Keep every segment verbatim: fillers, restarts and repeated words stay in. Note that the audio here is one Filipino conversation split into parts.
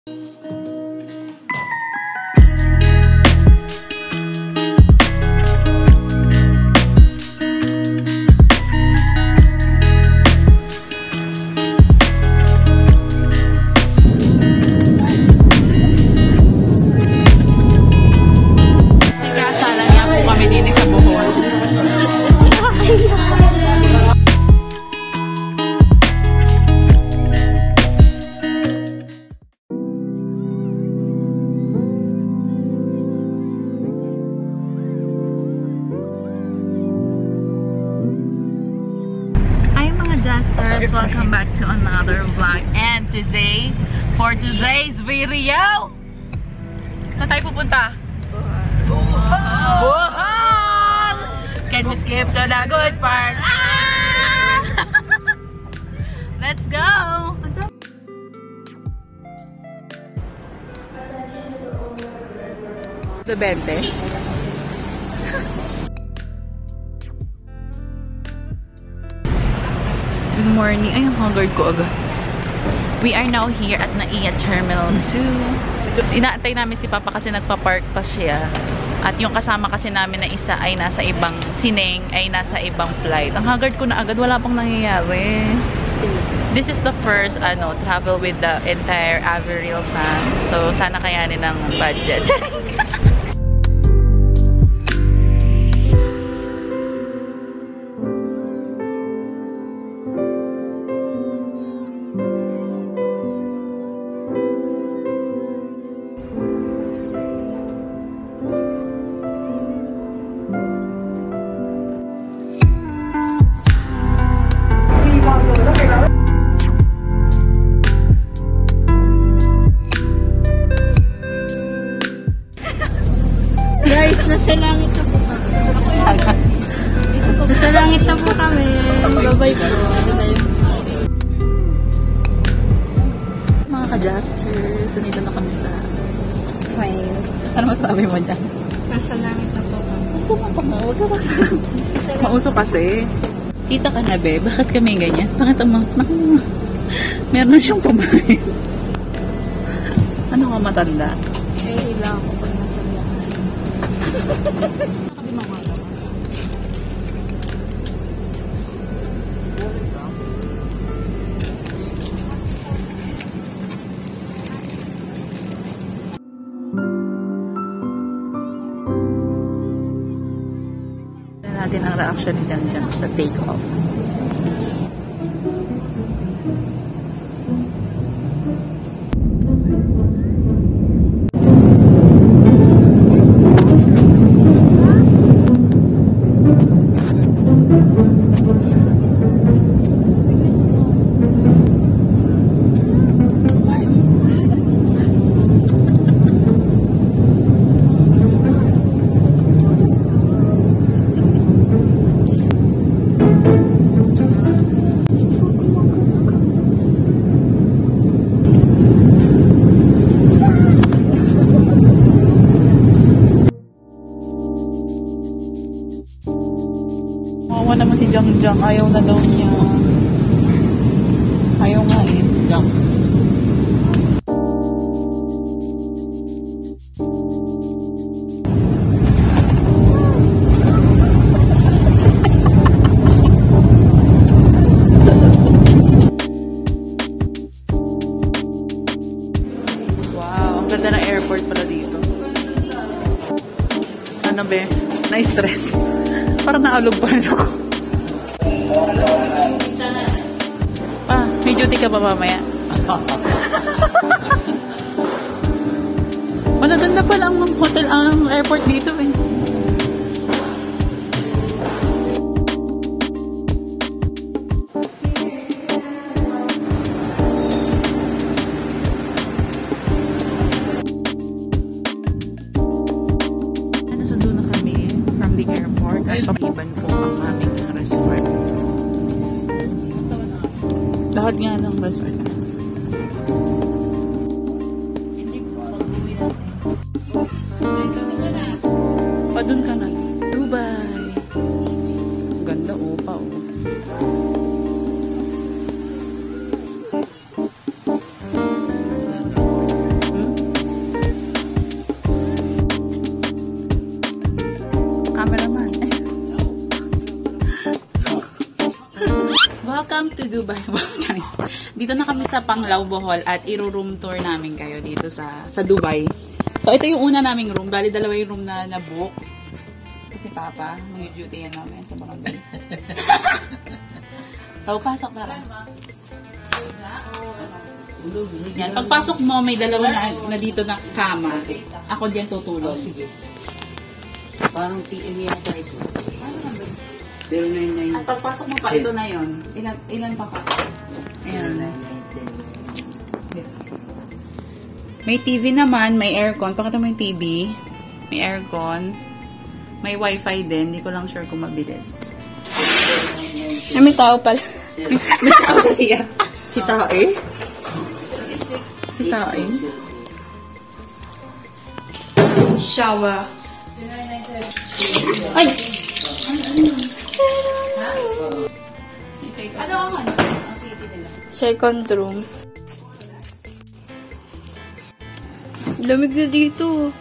Welcome back to another vlog, and today for today's video, saan tayo pupunta? Bohol! Can we skip to the good part? Ah! Let's go! The twenty. Good morning. Ay, ang haggard ko agad. We are now here at Naiya Terminal two. Inaantay namin si Papa kasi nagpa-park pa siya. At yung kasama kasi namin na isa ay nasa ibang, sineng ay nasa ibang flight. Ang haggard ko na agad, wala pang nangyayari. This is the first ano travel with the entire Averill fam. So, sana kayanin ng budget. Guys, nasa langit na po kami. Nasa langit na po kami. Bye-bye po. Mga ka-justers, nandito na kami sa Fine. ano masabi mo dyan? Nasa langit na po kami. Pumunta mo, huwag ka kasi. Mauso kasi. Kita ka na, be. Bakit kami ganyan? Bakit ang mga... Meron na siyang pamahin. Ano ka matanda? Eh, hila ako pag nasa langit. Nakabi mga mga. Natin ang reaction ni Jan Jan sa take-off. Mawa naman si Jang Jang. Ayaw na daw niya. Ayaw nga eh. Jang. Wow. Ang ganda ng airport pala dito. Ano be? Na-stress. Parang naalog pa rin ako. Ah, may duty ka pa mamaya? Wala, doon na pala ang hotel, ang airport dito eh. Nasundo na kami from the airport at pag-iban po ang aming resort. Lahat nga ng resort. Pa dun ka na. Dubai. Ganda o pa o. Dubai. Dito na kami sa Panglao, Bohol at i-room tour namin kayo dito sa sa Dubai. So ito yung una naming room. Bali dalawa yung room na na-book. Kasi Papa, mag-duty yan namin sa barangay. So pasok na lang. Yan, pagpasok mo may dalawa na, na dito na kama. Ako diyan tutulog. Parang T M yata ito. zero nine nine. At pagpasok mo pa, ito na yun. Ilan, ilan pa pa? Ayan. May T V naman, may aircon. Pakita mo yung T V. May aircon. May wifi din. Hindi ko lang sure kung mabilis. Ay, may tao pala. May tao sa siya. Si tao eh? Si tao eh? Shower. Ay! Ano ang ano? Ang city nila? Second room. Lamig na dito.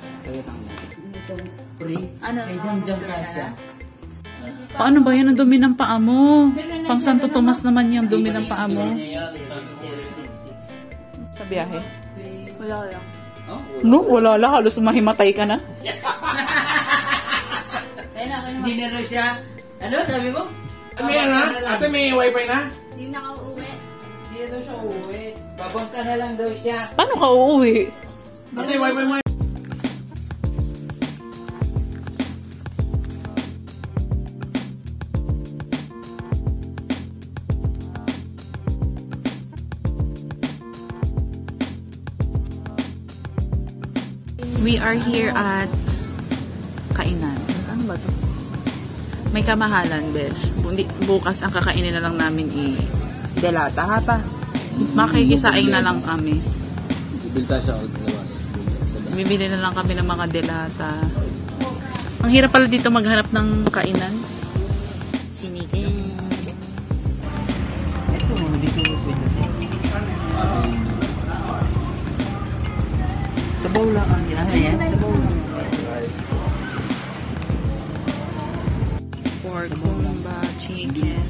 Ano? Diyan ka siya. Paano ba yun? Ang dumi ng paa mo. Pang Santo Tomas naman yung dumi ng paa mo. Sa biyahe? Wala lang. No, wala lang. Halos mahimatay ka na. Hindi na raw siya. Ano sabi mo? May ano? Ate, may wifi na? Hindi nakauwi. Hindi na daw siya uuwi. Babangka na lang daw siya. Paano ka uuwi? Ate, wifi mo. We are here at kainan. Ano ba to? May kamahalan, besh. Bukas ang kakainin na lang namin i delata, ha pa? Makikisaing na lang kami. Bilta siya out labas. Bibili na lang kami ng mga delata. Ang hirap pala dito maghanap ng kainan. Sinigang. Ito, dito pwede. Sabaw lang. Ayan, sabaw lang. Pork, kumba, chicken.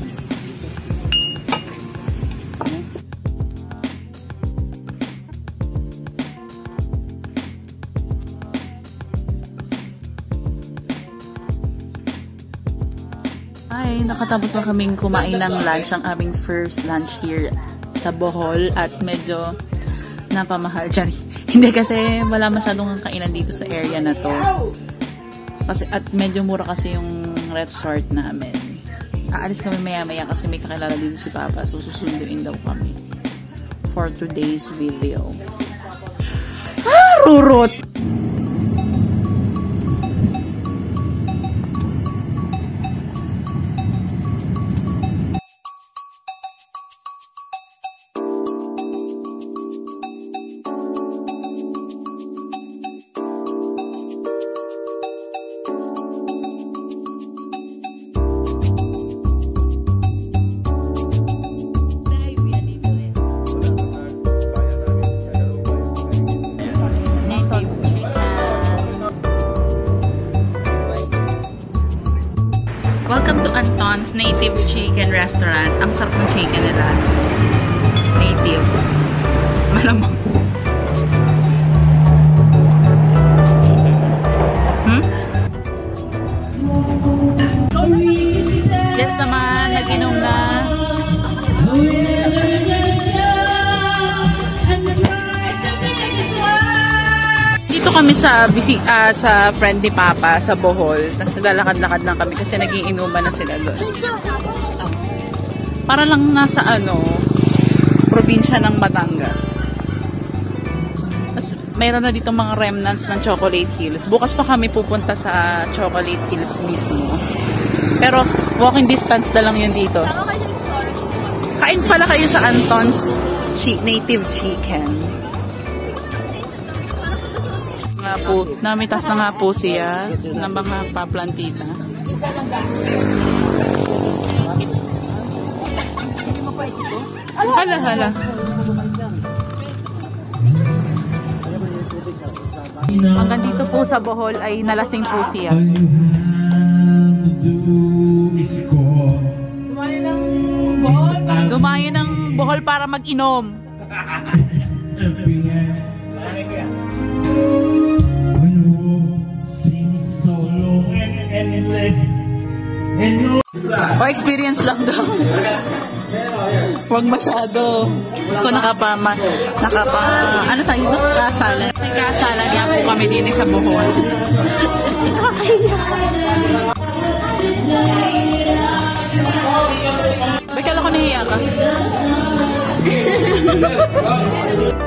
Ay, nakatapos na kaming kumain ng lunch, ang aming first lunch here sa Bohol at medyo napamahal dyan. Hindi kasi wala masyadong kainan dito sa area na to. Kasi, at medyo mura kasi yung resort namin. Aalis kami maya-maya kasi may kakilala dito si Papa. So, susunduin daw kami for today's video. Ah, rurot! Welcome to Anton's Native Chicken Restaurant. Ang sarap ng chicken nila. Native. Malamang. Hmm? Yes naman, nag-inom na. Dito kami sa bisi uh, sa friend ni Papa sa Bohol. Tapos naglalakad-lakad lang kami kasi nagiinuman na sila doon. Para lang nasa ano, probinsya ng Batangas. Tapos mayroon na dito mga remnants ng Chocolate Hills. Bukas pa kami pupunta sa Chocolate Hills mismo. Pero walking distance na lang yun dito. Kain pala kayo sa Anton's Native Chicken. Nga po, namitas na nga po siya ng mga paplantita. Hala, hala. Hanggang dito po sa Bohol ay nalasing po siya. Dumali Kumain ng Bohol para mag-inom. O, experience lang daw. Huwag masyado. Gusto ko nakapama, nakapa, ano tayo ito? Kasalan. May kasalan nga po kami din sa Bohol. Nakakahiya. Bakit ako nahiya ka?